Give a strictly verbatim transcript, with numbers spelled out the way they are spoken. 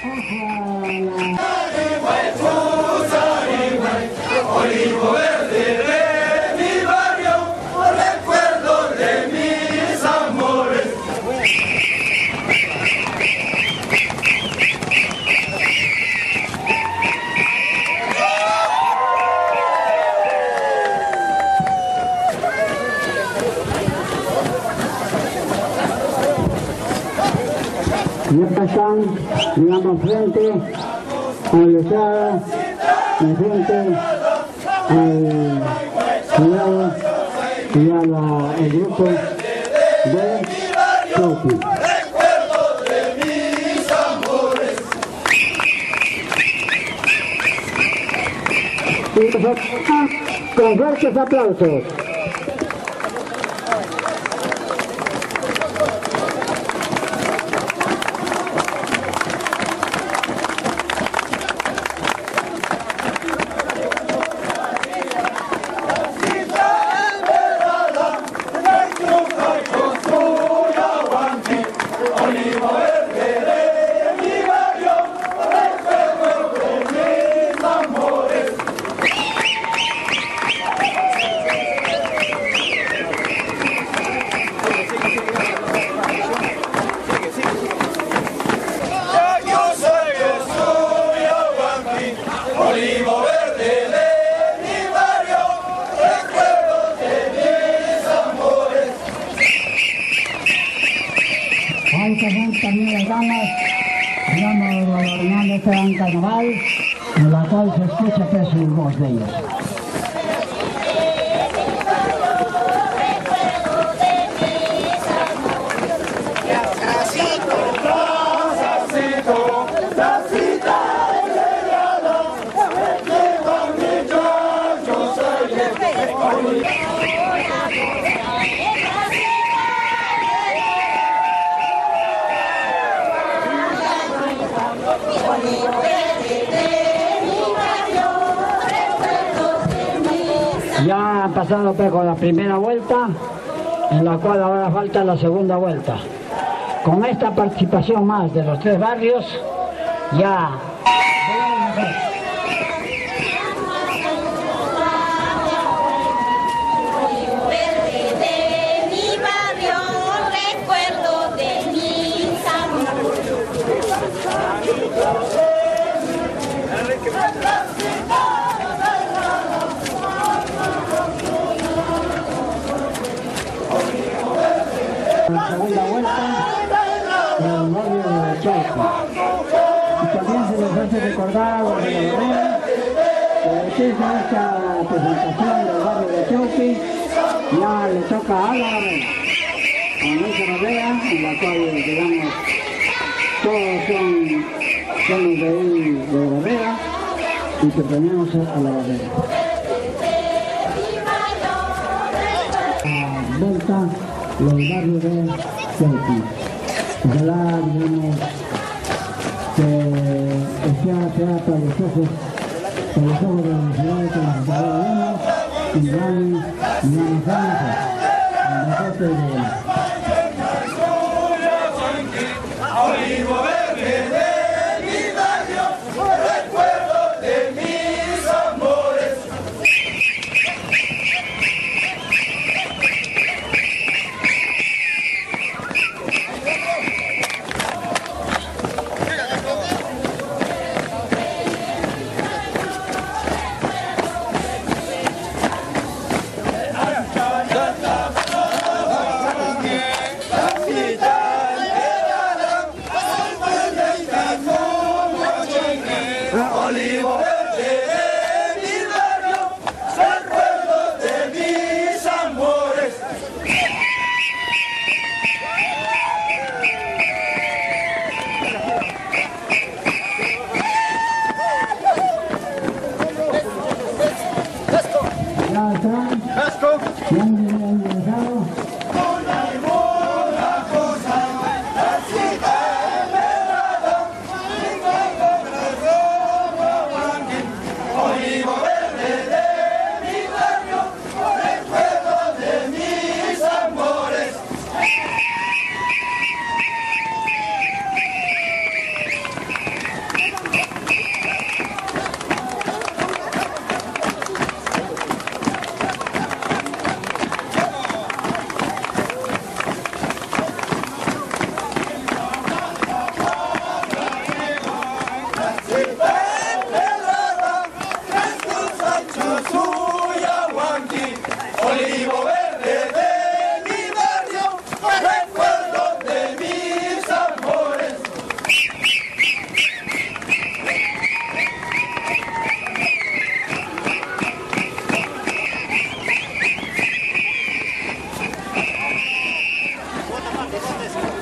Olivo verde de mi barrio, recuerdo de mis amores. Y acá están, digamos, frente a la entrada, de frente al cuidado y a la, el grupo de Chauqui. Recuerdo de mis amores. Y nosotros, con fuertes aplausos. Olivo verde de mi barrio, recuerdo de mis amores. Hay que ver también las damas, digamos, adornando este gran carnaval, en la cual se escucha que es el voz de ellos. Ya han pasado pues, con la primera vuelta, en la cual ahora falta la segunda vuelta. Con esta participación más de los tres barrios, ya... La segunda vuelta en el barrio de Chauqui. Y también se les hace recordar a los de la Barrera que después de esta presentación del barrio de Chauqui ya le toca a la Barrera, a nuestra Barrera, en la cual digamos todos son, son los de ahí de la Barrera y que tenemos a la Barrera. La vuelta los barrios de Chauqui. Ojalá, digamos, que sea, sea para los ojos, para los ojos de la ciudad que nos cada uno, y van, digamos, a la parte de la Olivo verde de mi barrio, recuerdo de mis amores. Olivo verde de mi barrio, recuerdo de mis amores. Ya están, ya han ingresado. Olivo verde de mi barrio, recuerdo de mis amores. Gracias.